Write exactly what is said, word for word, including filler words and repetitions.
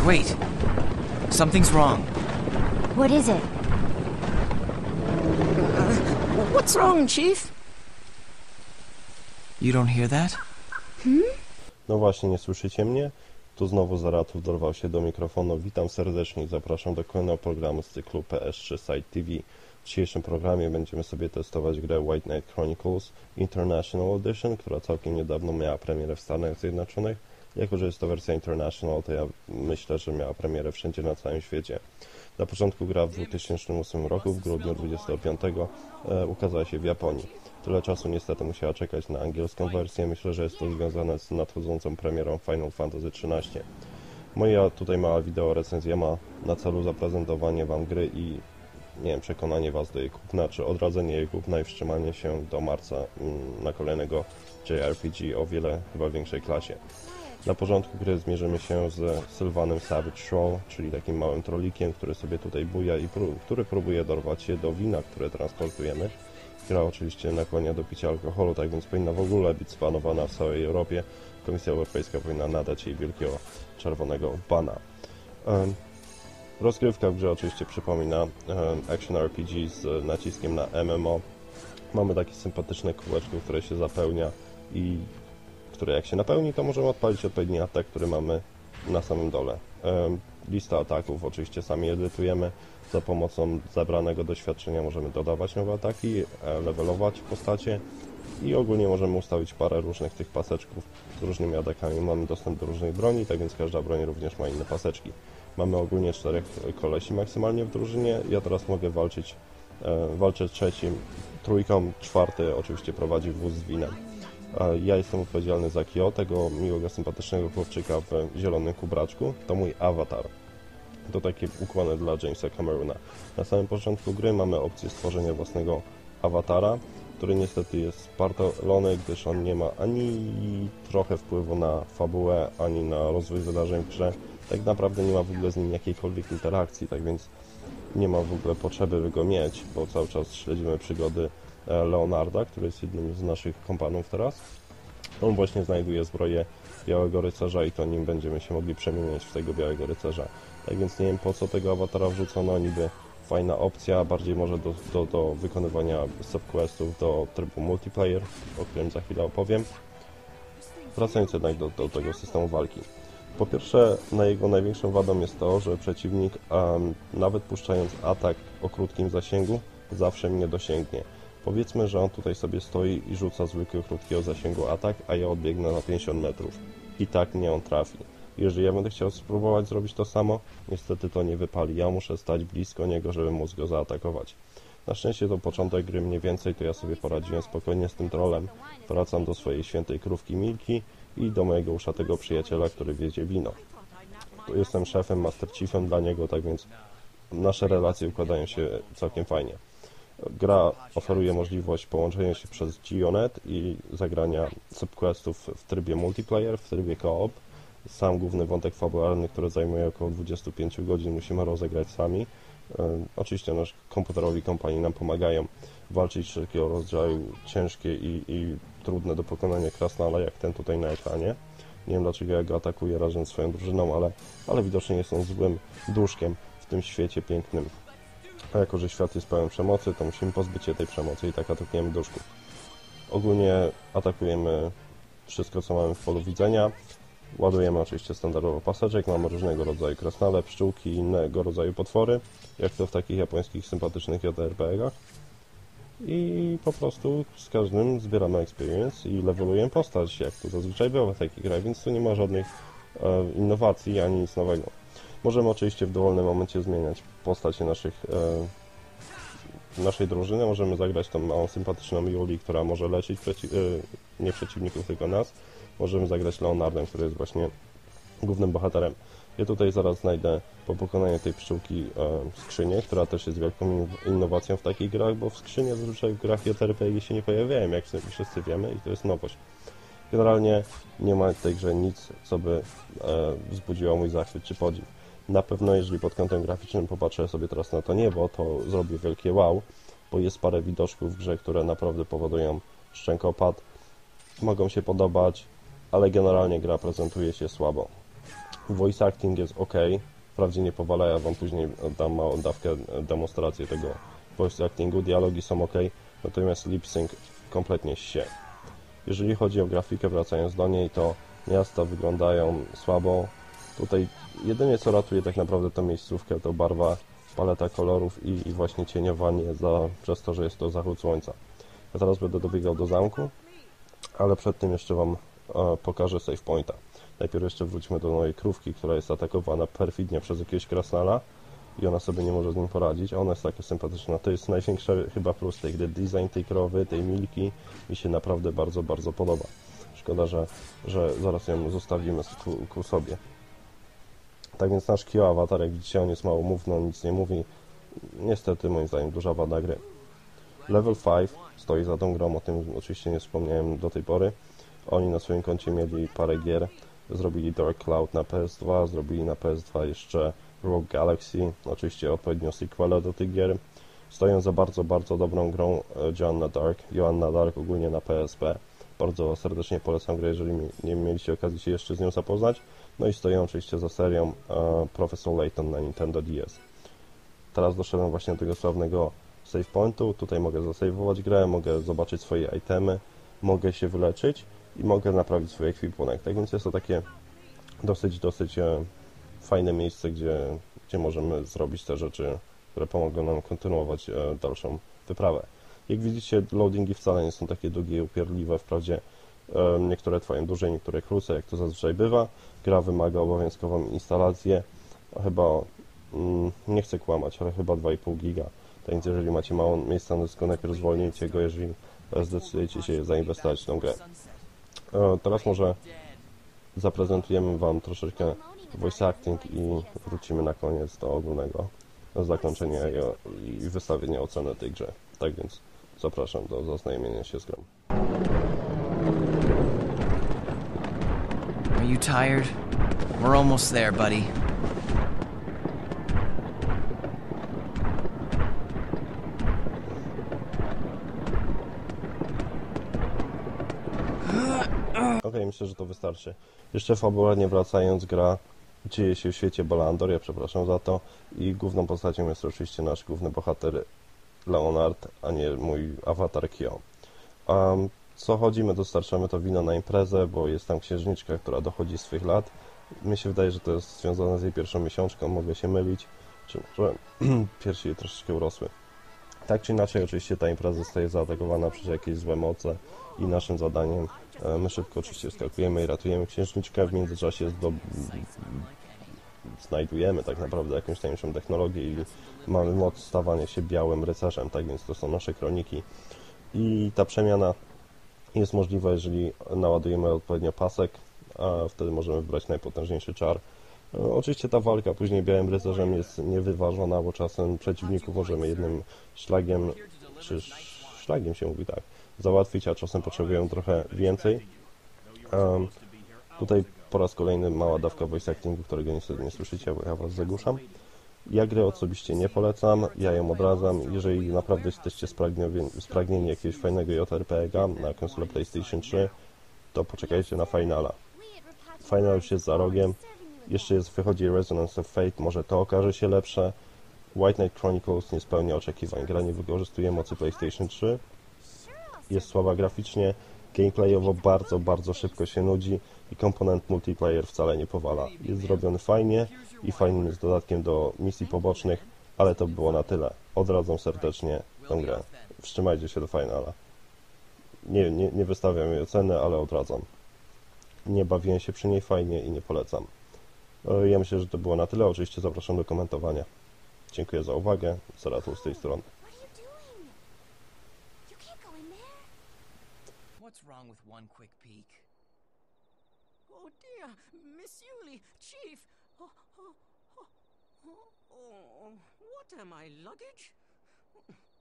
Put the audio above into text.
Wait. Something's wrong. What is it? What's wrong, Chief? You don't hear that? No właśnie, nie słyszycie mnie? Tu znowu Zaratów dorwał się do mikrofonu. Witam serdecznie i zapraszam do kolejnego programu z cyklu P S trzy Site T V. W dzisiejszym programie będziemy sobie testować grę White Knight Chronicles International Edition, która całkiem niedawno miała premierę w Stanach Zjednoczonych. Jako że jest to wersja International, to ja myślę, że miała premierę wszędzie na całym świecie. Na początku gra w dwa tysiące ósmym roku, w grudniu dwudziestego piątego, e, ukazała się w Japonii. Tyle czasu niestety musiała czekać na angielską wersję. Myślę, że jest to związane z nadchodzącą premierą Final Fantasy trzynaście. Moja tutaj mała wideo recenzja ma na celu zaprezentowanie Wam gry i nie wiem, przekonanie Was do jej kupna, czy odradzenie jej kupna i wstrzymanie się do marca mm, na kolejnego J R P G o wiele chyba większej klasie. Na porządku gry zmierzymy się z Sylvanem Savage Troll, czyli takim małym trolikiem, który sobie tutaj buja i pró który próbuje dorwać się do wina, które transportujemy. Gra oczywiście nakłania do picia alkoholu, tak więc powinna w ogóle być spanowana w całej Europie. Komisja Europejska powinna nadać jej wielkiego czerwonego bana. Um, rozgrywka w grze oczywiście przypomina um, Action R P G z naciskiem na M M O. Mamy takie sympatyczne kółeczko, które się zapełnia i które jak się napełni, to możemy odpalić odpowiedni atak, który mamy na samym dole. Um, lista ataków oczywiście sami edytujemy. Za pomocą zebranego doświadczenia możemy dodawać nowe ataki, levelować postacie i ogólnie możemy ustawić parę różnych tych paseczków z różnymi atakami. Mamy dostęp do różnych broni, tak więc każda broń również ma inne paseczki. Mamy ogólnie czterech kolesi maksymalnie w drużynie. Ja teraz mogę walczyć, e, walczę trzecim, trójką, czwarty oczywiście prowadzi wóz z winem. E, ja jestem odpowiedzialny za Kyo, tego miłego, sympatycznego chłopczyka w zielonym kubraczku. To mój awatar. To takie ukłony dla Jamesa Camerona. Na samym początku gry mamy opcję stworzenia własnego awatara, który niestety jest spartolony, gdyż on nie ma ani trochę wpływu na fabułę, ani na rozwój wydarzeń w grze. Tak naprawdę nie ma w ogóle z nim jakiejkolwiek interakcji, tak więc nie ma w ogóle potrzeby by go mieć, bo cały czas śledzimy przygody Leonarda, który jest jednym z naszych kompanów teraz. On właśnie znajduje zbroję Białego Rycerza i to nim będziemy się mogli przemieniać w tego Białego Rycerza. Tak więc nie wiem, po co tego awatara wrzucono, niby fajna opcja, bardziej może do, do, do wykonywania subquestów, do trybu multiplayer, o którym za chwilę opowiem. Wracając jednak do, do tego systemu walki. Po pierwsze, na jego największą wadą jest to, że przeciwnik, um, nawet puszczając atak o krótkim zasięgu, zawsze mnie dosięgnie. Powiedzmy, że on tutaj sobie stoi i rzuca zwykły krótkiego zasięgu atak, a ja odbiegnę na pięćdziesiąt metrów. I tak mnie on trafi. Jeżeli ja będę chciał spróbować zrobić to samo, niestety to nie wypali. Ja muszę stać blisko niego, żeby móc go zaatakować. Na szczęście to początek gry mniej więcej, to ja sobie poradziłem spokojnie z tym trolem. Wracam do swojej świętej krówki Milki i do mojego uszatego przyjaciela, który wiezie wino. Tu jestem szefem, master chiefem dla niego, tak więc nasze relacje układają się całkiem fajnie. Gra oferuje możliwość połączenia się przez G O net i zagrania subquestów w trybie multiplayer, w trybie co-op. Sam główny wątek fabularny, który zajmuje około dwadzieścia pięć godzin, musimy rozegrać sami. E, oczywiście nasz komputerowi kompanii nam pomagają walczyć wszelkiego rodzaju ciężkie i, i trudne do pokonania krasnale, jak ten tutaj na ekranie. Nie wiem, dlaczego ja go atakuję razem z swoją drużyną, ale, ale widocznie nie są złym duszkiem w tym świecie pięknym. A jako, że świat jest pełen przemocy, to musimy pozbyć się tej przemocy i tak atakujemy duszków. Ogólnie atakujemy wszystko, co mamy w polu widzenia. Ładujemy oczywiście standardowo paseczek, mamy różnego rodzaju krasnale, pszczółki i innego rodzaju potwory, jak to w takich japońskich sympatycznych J R P G-ach. I po prostu z każdym zbieramy experience i levelujemy postać, jak to zazwyczaj bywa w takich grach, więc tu nie ma żadnych e, innowacji ani nic nowego. Możemy oczywiście w dowolnym momencie zmieniać postacie naszych, e, naszej drużyny. Możemy zagrać tą małą, sympatyczną Yuli, która może leczyć przeci e, nie przeciwników, tylko nas. Możemy zagrać Leonardem, który jest właśnie głównym bohaterem. Ja tutaj zaraz znajdę po pokonaniu tej pszczółki e, skrzynię, która też jest wielką innowacją w takich grach, bo w skrzynie zazwyczaj w grach J R P G się nie pojawiają, jak wszyscy wiemy, i to jest nowość. Generalnie nie ma w tej grze nic, co by e, wzbudziło mój zachwyt czy podziw. Na pewno, jeżeli pod kątem graficznym popatrzę sobie teraz na to niebo, to zrobię wielkie wow, bo jest parę widoczków w grze, które naprawdę powodują szczękopad. Mogą się podobać, ale generalnie gra prezentuje się słabo. Voice acting jest ok, wprawdzie nie powala, ja wam później dam małą dawkę demonstracji tego voice actingu, dialogi są ok, natomiast lip sync kompletnie się. Jeżeli chodzi o grafikę, wracając do niej, to miasta wyglądają słabo. Tutaj jedynie co ratuje tak naprawdę tą miejscówkę to barwa, paleta kolorów i, i właśnie cieniowanie za, przez to, że jest to zachód słońca. Ja teraz będę dobiegał do zamku, ale przed tym jeszcze wam e, pokażę save pointa. Najpierw jeszcze wróćmy do mojej krówki, która jest atakowana perfidnie przez jakiegoś krasnala i ona sobie nie może z nim poradzić, a ona jest taka sympatyczna. To jest największy chyba plus tej gry. Design tej krowy, tej milki mi się naprawdę bardzo, bardzo podoba. Szkoda, że, że zaraz ją zostawimy ku, ku sobie. Tak więc nasz Kyo awatar, jak widzicie, on jest mało mówny, on nic nie mówi. Niestety, moim zdaniem, duża wada gry. Level pięć stoi za tą grą, o tym oczywiście nie wspomniałem do tej pory. Oni na swoim koncie mieli parę gier. Zrobili Dark Cloud na P S dwa, zrobili na P S dwa jeszcze Rogue Galaxy, oczywiście odpowiednio sequela do tych gier. Stoją za bardzo, bardzo dobrą grą Joanna Dark, Joanna Dark ogólnie na P S P. Bardzo serdecznie polecam grę, jeżeli nie mieliście okazji się jeszcze z nią zapoznać. No i stoją oczywiście za serią uh, Professor Layton na Nintendo D S. Teraz doszedłem właśnie do tego sławnego save pointu. Tutaj mogę zasejwować grę, mogę zobaczyć swoje itemy, mogę się wyleczyć i mogę naprawić swój ekwipunek. Tak więc jest to takie dosyć, dosyć e, fajne miejsce, gdzie, gdzie możemy zrobić te rzeczy, które pomogą nam kontynuować e, dalszą wyprawę. Jak widzicie, loadingi wcale nie są takie długie i upierdliwe. Wprawdzie e, niektóre trwają dłużej, niektóre krócej, jak to zazwyczaj bywa. Gra wymaga obowiązkową instalację. Chyba, mm, nie chcę kłamać, ale chyba dwa i pół giga. Tak więc jeżeli macie mało miejsca na dysku, najpierw zwolnijcie go, jeżeli zdecydujecie się zainwestować w tą grę. E, teraz może zaprezentujemy wam troszeczkę voice acting i wrócimy na koniec do ogólnego zakończenia i, i wystawienia oceny tej grze. Tak więc zapraszam do zaznajomienia się z grą. Are you tired? We're almost there, buddy. Ok, myślę, że to wystarczy. Jeszcze fabularnie wracając, gra dzieje się w świecie Balandor, ja przepraszam za to, i główną postacią jest oczywiście nasz główny bohater Leonard, a nie mój awatar Kyo. Um, co chodzimy, dostarczamy to wino na imprezę, bo jest tam księżniczka, która dochodzi swych lat. Mi się wydaje, że to jest związane z jej pierwszą miesiączką, mogę się mylić, czy może piersi jej troszeczkę urosły. Tak czy inaczej, oczywiście ta impreza zostaje zaatakowana przez jakieś złe moce i naszym zadaniem, e, my szybko oczywiście skakujemy i ratujemy księżniczkę, w międzyczasie do... znajdujemy tak naprawdę jakąś tajemniczą technologię i mamy moc stawania się białym rycerzem, tak więc to są nasze kroniki. I ta przemiana jest możliwa, jeżeli naładujemy odpowiednio pasek, a wtedy możemy wybrać najpotężniejszy czar. Oczywiście ta walka później białym rycerzem jest niewyważona, bo czasem przeciwników możemy jednym szlagiem, czy szlagiem się mówi tak, załatwić, a czasem potrzebujemy trochę więcej. Um, tutaj po raz kolejny mała dawka voice actingu, którego niestety nie słyszycie, bo ja was zagłuszam. Ja gry osobiście nie polecam, ja ją odradzam. Jeżeli naprawdę jesteście spragnieni, spragnieni jakiegoś fajnego J R P G na konsolę PlayStation trzy, to poczekajcie na Finala. Final już jest za rogiem. Jeszcze jest, wychodzi Resonance of Fate, może to okaże się lepsze. White Knight Chronicles nie spełnia oczekiwań. Gra nie wykorzystuje mocy PlayStation trzy. Jest słaba graficznie, gameplayowo bardzo, bardzo szybko się nudzi i komponent multiplayer wcale nie powala. Jest zrobiony fajnie i fajnym jest dodatkiem do misji pobocznych, ale to było na tyle. Odradzam serdecznie tę grę. Wstrzymajcie się do finala. Nie, nie, nie wystawiam jej oceny, ale odradzam. Nie bawiłem się przy niej fajnie i nie polecam. Ja myślę, że to było na tyle. Oczywiście zapraszam do komentowania. Dziękuję za uwagę. Zaratul z tej strony. What's wrong with one quick peek? Oh dear, Miss Yuli, Chief. Oh, oh, oh, oh, oh, what am I, luggage?